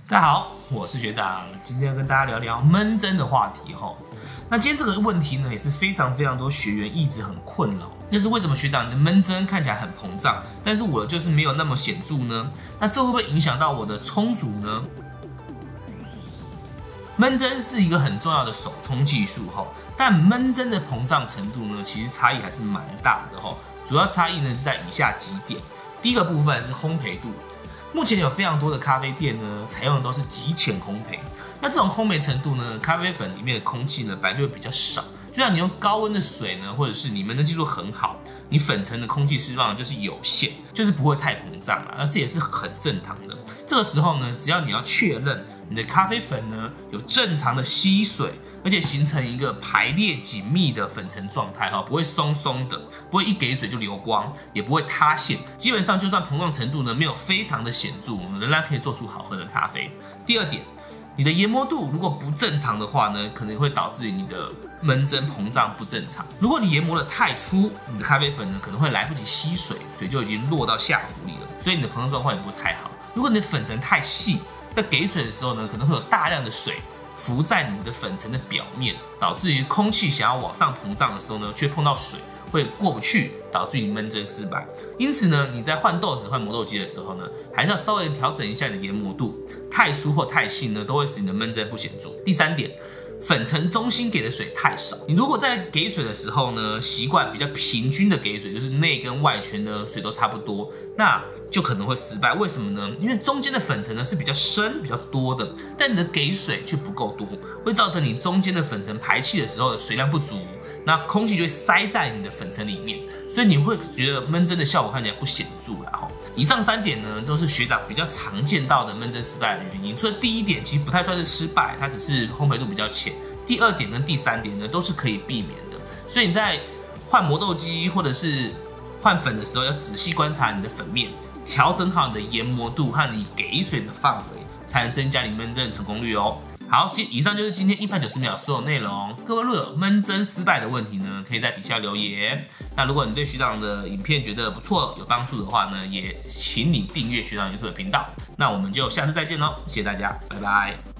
大家好，我是学长，今天要跟大家聊聊闷蒸的话题吼。那今天这个问题呢，也是非常多学员一直很困扰，就是为什么学长你的闷蒸看起来很膨胀，但是我的就是没有那么显著呢？那这会不会影响到我的冲煮呢？闷蒸是一个很重要的手冲技术吼，但闷蒸的膨胀程度呢，其实差异还是蛮大的吼。主要差异呢就在以下几点。第一个部分是烘焙度。目前有非常多的咖啡店呢，采用的都是极浅烘焙。那这种烘焙程度呢，咖啡粉里面的空气呢，本来就会比较少。就像你用高温的水呢，或者是你们的技术很好，你粉层的空气释放就是有限，就是不会太膨胀了。那这也是很正常的。这个时候呢，只要你要确认你的咖啡粉呢有正常的吸水，而且形成一个排列紧密的粉层状态哈，不会松松的，不会一给水就流光，也不会塌陷。基本上就算膨胀程度呢没有非常的显著，我们仍然可以做出好喝的咖啡。第二点，你的研磨度如果不正常的话呢，可能会导致你的闷蒸膨胀不正常。如果你研磨的太粗，你的咖啡粉呢可能会来不及吸水，水就已经落到下壶里了，所以你的膨胀状况也不会太好。如果你的粉层太细，在给水的时候呢，可能会有大量的水浮在你的粉层的表面，导致于空气想要往上膨胀的时候呢，却碰到水会过不去，导致于闷蒸失败。因此呢，你在换豆子、换磨豆机的时候呢，还是要稍微调整一下你的研磨度，太粗或太细呢，都会使你的闷蒸不显著。第三点，粉层中心给的水太少。你如果在给水的时候呢，习惯比较平均的给水，就是内跟外圈呢水都差不多，那就可能会失败。为什么呢？因为中间的粉层呢是比较深、比较多的，但你的给水却不够多，会造成你中间的粉层排气的时候的水量不足，那空气就会塞在你的粉层里面，所以你会觉得闷蒸的效果看起来不显著啦。以上3点呢，都是学长比较常见到的闷蒸失败的原因。所以第一点其实不太算是失败，它只是烘焙度比较浅。第2点跟第3点呢，都是可以避免的。所以你在换磨豆机或者是换粉的时候，要仔细观察你的粉面，调整好你的研磨度和你给水的范围，才能增加你闷蒸的成功率哦。好，以上就是今天190秒所有内容。各位如果有闷蒸失败的问题呢，可以在底下留言。那如果你对学长的影片觉得不错、有帮助的话呢，也请你订阅学长 YouTube 的频道。那我们就下次再见喽，谢谢大家，拜拜。